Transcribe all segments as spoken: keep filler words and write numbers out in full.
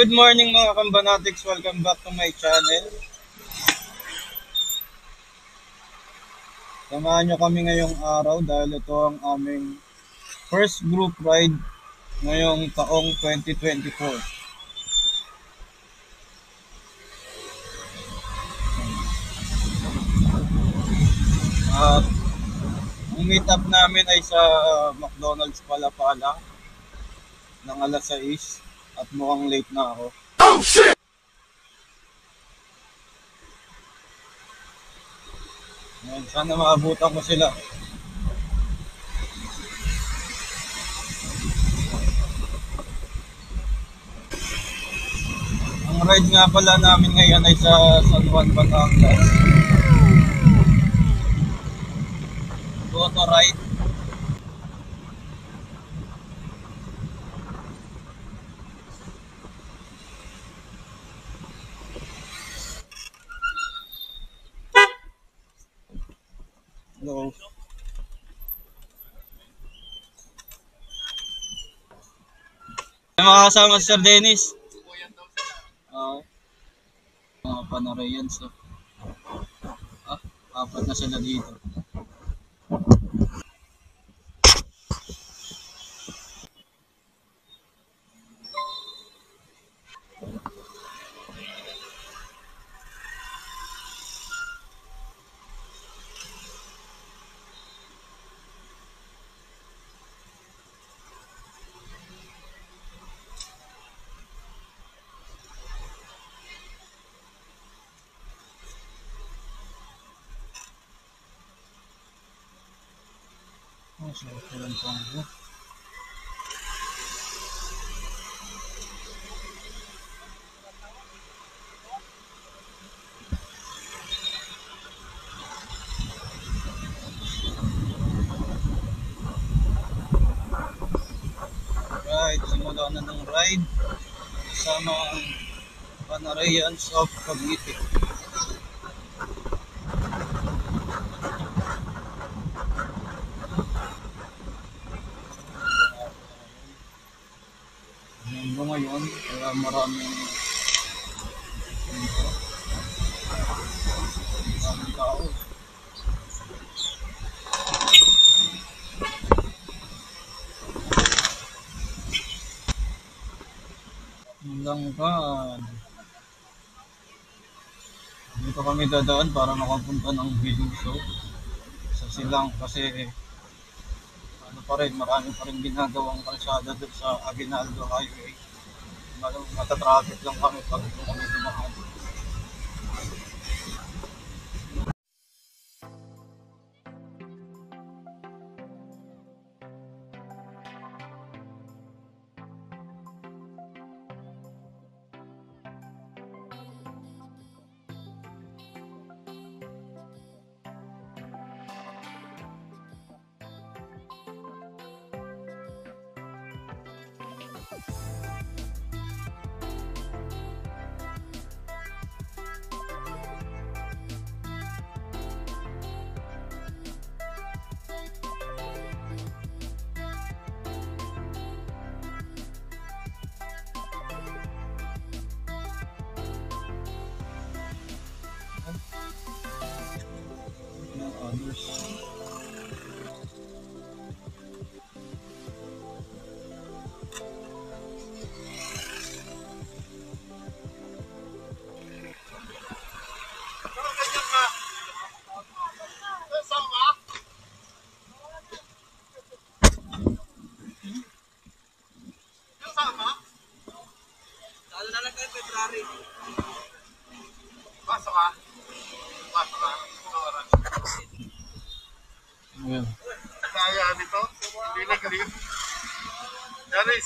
Good morning mga Kambanatics, welcome back to my channel. Samahan nyo kami ngayong araw dahil ito ang aming first group ride ngayong taong twenty twenty-four. At ang meet up namin ay sa McDonald's Palapala ng alas sais at mukhang late na ako. Oh shit! Ayan, sana maabutan ko sila. Ang ride nga pala namin ngayon ay sa San Juan, Batangas. Auto ride. Hello. May mga kasama si Sir Dennis. Oo. Uh, mga Panarayans. So. Ah, apat na sila dito. Oh, so walang panggo. Right, simula na ng ride kasama ang Panarayans of Cavite. Linggo ngayon, kaya maraming dito. Maraming tao. Langkan. Dito kami dadaan para makapunta ng Biluso sa Silang kasi ano pa rin, marami pa rin ginagawang kalsada doon sa Aguinaldo Highway. Matatraffic lang kami pag kami dumaan. Others. Pasok ka? Pasok ka? Ayan. Kaya nito? Hindi na galing. Yaris.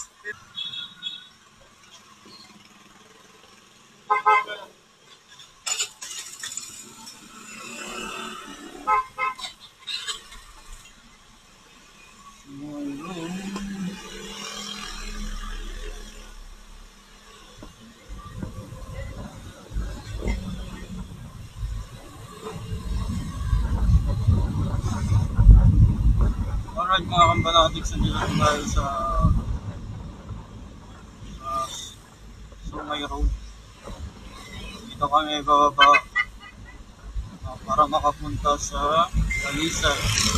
Alright mga Kambanatics, nandito tayo sa uh, so may road. Dito kami bababa uh, para makapunta sa Talisay.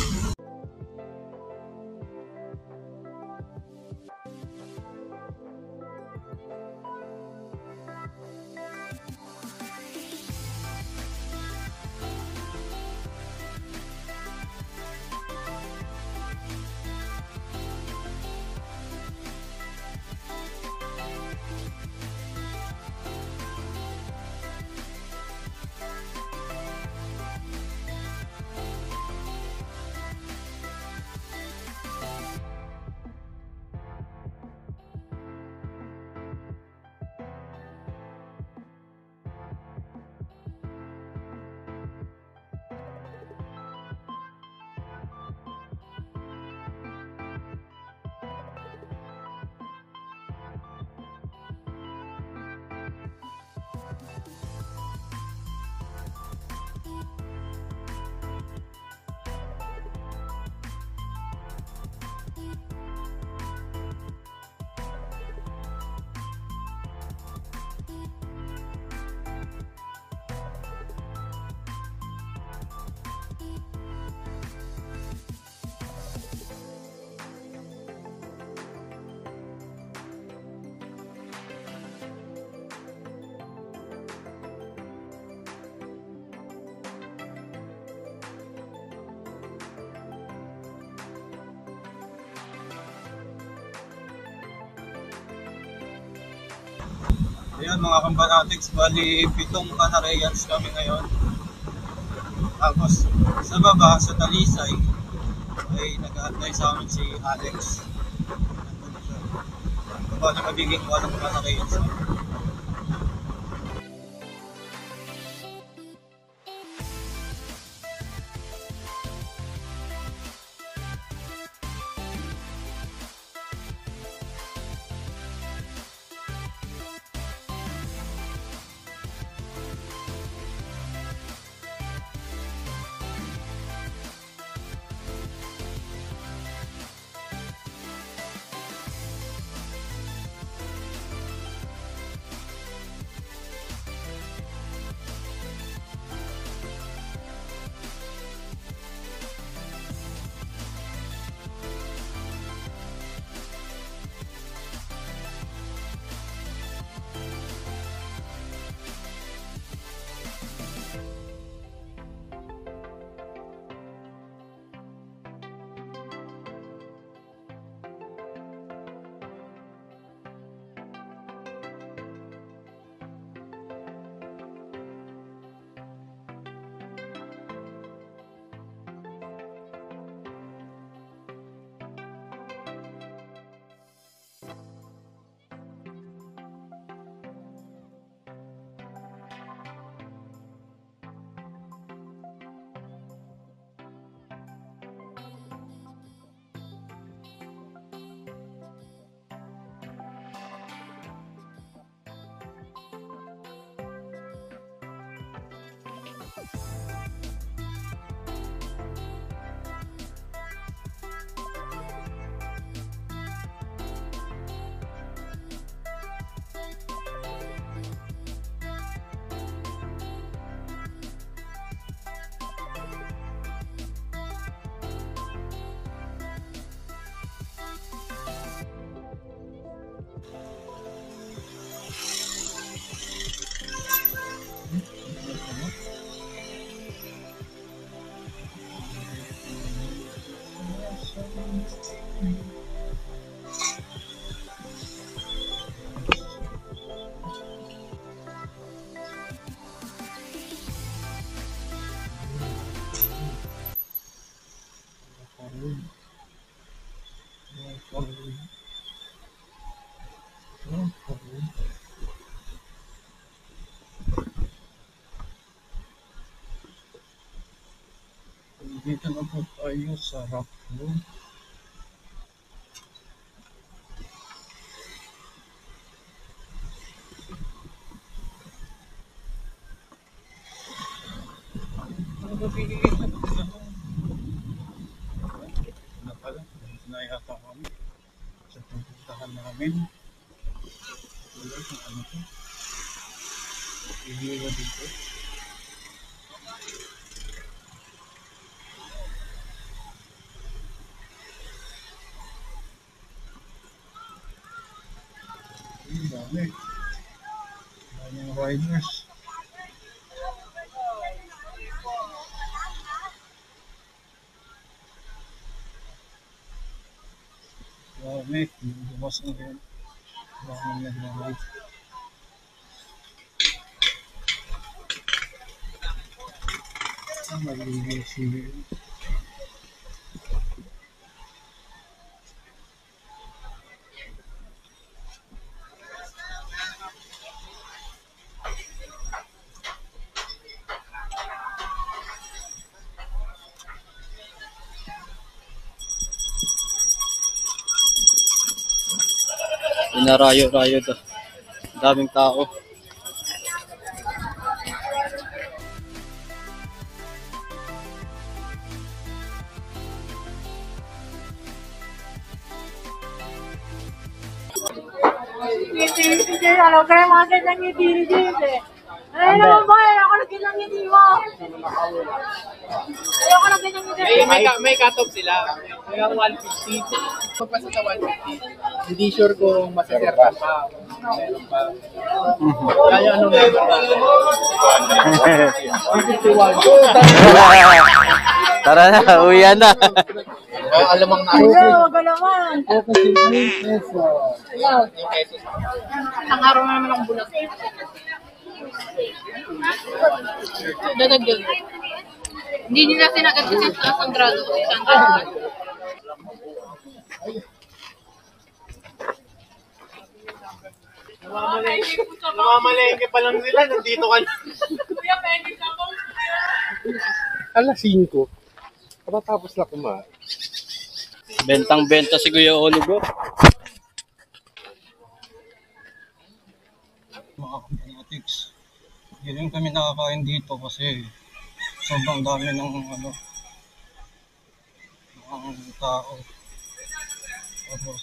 Ayan mga kampanatics, bali pitong Canareyans kami ngayon. Tapos sa baba, sa Talisay, ay nag-aantay sa amin si Alex. Nandun siya. Bali magiging walong Canareyans kami. Dito na po tayo sa rock room. Na pala, na yata kami sa pupuntahan namin. Wala kung ano to. Review ba dito? Ang dami. Daming riders. Dami. Bumas na rin. Daming nag-ride. Ang mag-review sila. Pinarayo-rayo to. Daming tao. Ano kaya mga ganyang ngiti dito eh. Ay naman ba eh, ako na ganyang ngiti mo. Ayoko na ganyang ngiti. May, may, may cut-off sila. Hanggang one fifty. Pagpasa sa one fifty. Hindi sure kung masaservan pa. Meron pa. Kaya anong number ba? fifty-one. Tara na, uwian na. Oh, alamang na. Ayaw, wag ka naman. Yung pesos. Ang araw na naman ang bulat. Dadagdag. Hindi nila sinagat kasi sa isang grado o isang grado. Namamalengke pa lang sila. Nandito ka na. Kuya, pwede ka po. Alas cinco. Kapatapos na kumain. Bentang-benta si Kuya Oliver. Mga fanatics. Hindi rin kami nakakain dito kasi sobrang dami ng ano ng tao. Tapos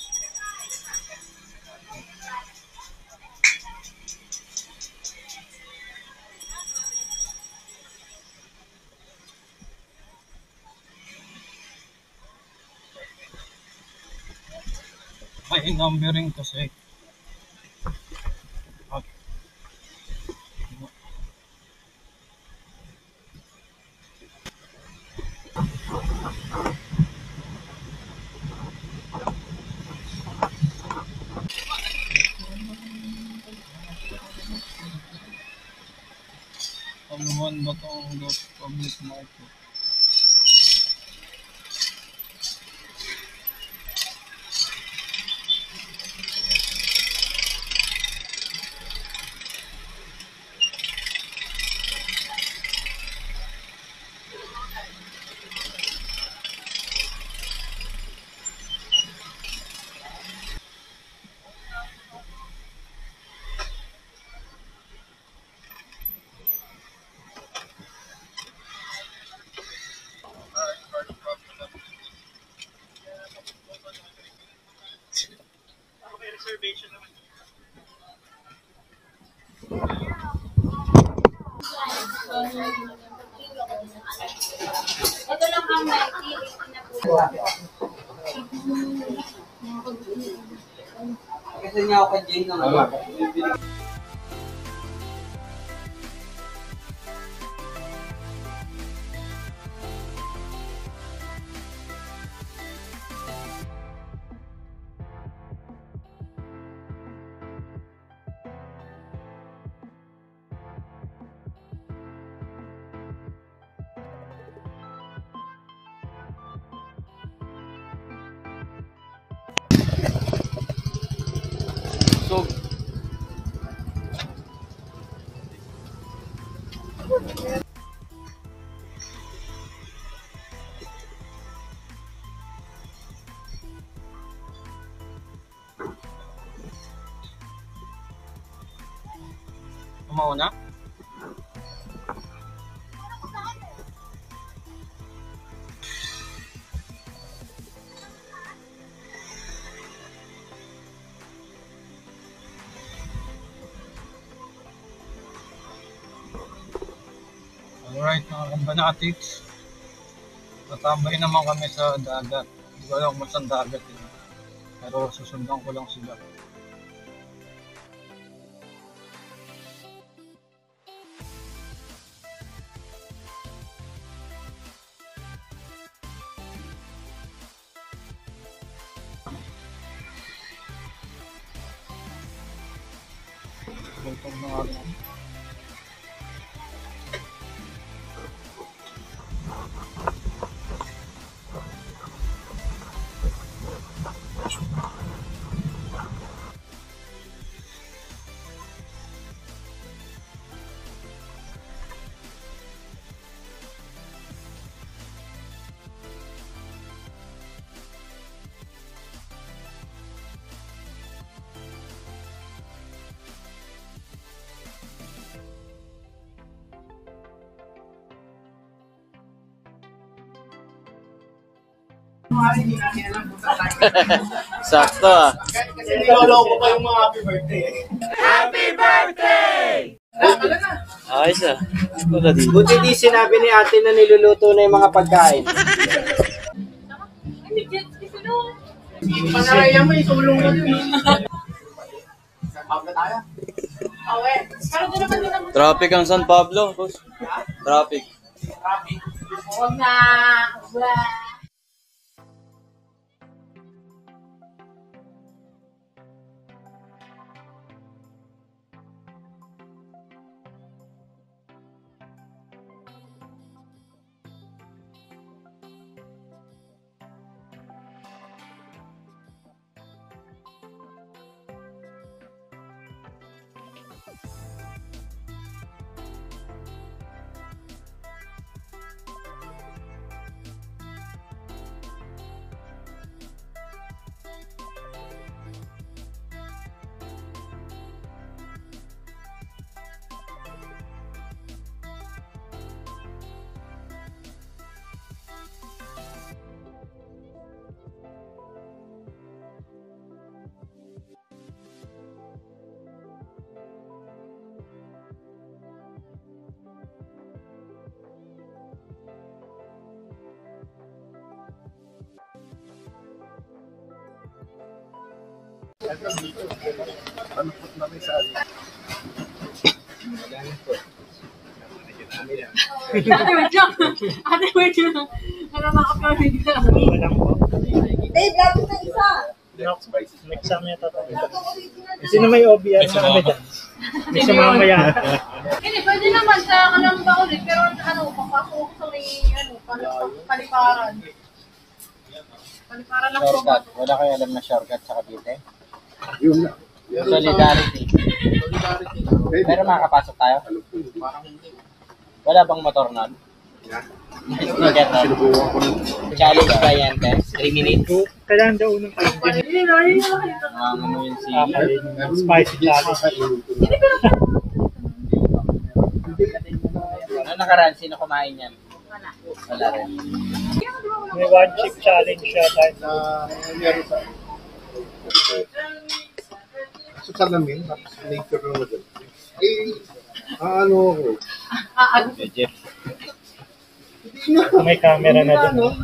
may numbering kasi. At Pamuhan ba itong public market? Ito lang ang Nike. Kasi niya ako kay Jane ng ano. So, Kumauna na? Fanatics. Tatambay naman kami sa dagat. Hindi ko alam kung saan dagat yun. Pero susundan ko lang sila. Welcome na nga. Hindi namin alam kung saan tayo. Sakto ah. Kasi niloloko pa yung mga happy birthday. Happy birthday! Ah, wala na. Ayos ah. Wala din. Buti di sinabi ni ate na niluluto na yung mga pagkain. Hindi, jet ski sila. Panaraya mo, isulong mo dun. Saan na tayo? Okay. Pero doon naman din ang Traffic ang San Pablo, boss. Traffic. Traffic. huwag na. Wah. Ate, wait lang. Ate, wait lang. Nalamakap ka rin ka. Eh, lapit na isa. Next time yata tayo. Sino may O B R na kami dyan? May sa mga maya. Hindi, pwede naman sa kanang ba ulit. Pero ano, papasok ko sa may ano, paliparan. Paliparan lang po. Shortcut. Wala kayo alam na shortcut sa Cavite? Yun na. Solidarity. Solidarity na. Pero makakapasok tayo? Parang hindi. Wala bang motor nun? Sticker nun? Challenge ba yan, Tess? three minutes? Kailangan daw unang kain. Hindi, no, hindi na makita. Mga ano yun si... Spicy challenge. Ano nakaraan? Sino kumain yan? Wala. Wala rin. May one chip challenge siya dahil sa... nangyari sa sa salamin, tapos later na mo dyan. Eh, ano ako? Ah, ano? Jeff. may camera na doon.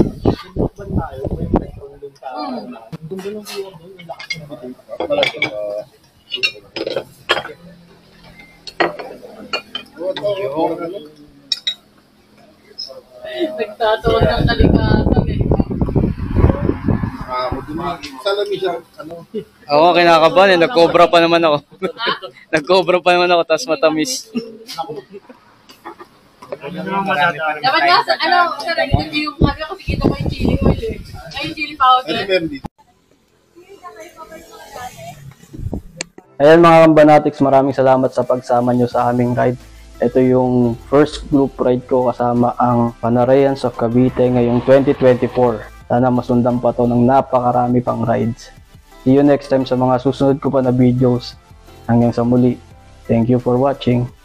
Nagtatawag ng kaligatan eh. Ah, salamin siya, ano? Ako kinakabahan eh. Nag-cobra pa naman ako. Nag-cobra pa naman ako, tapos matamis. Dapat nga, sa- ano, sa nag-review yung sabi ko, kasi kita ko yung chili oil eh. Ay, yung chili powder. Ano meron dito? Ayan mga Kambanatics, maraming salamat sa pagsama nyo sa aming ride. Ito yung first group ride ko kasama ang Panarayans of Cavite ngayong twenty twenty-four. Sana masundan pa to ng napakarami pang rides. See you next time sa mga susunod ko pa na videos. Hanggang sa muli. Thank you for watching.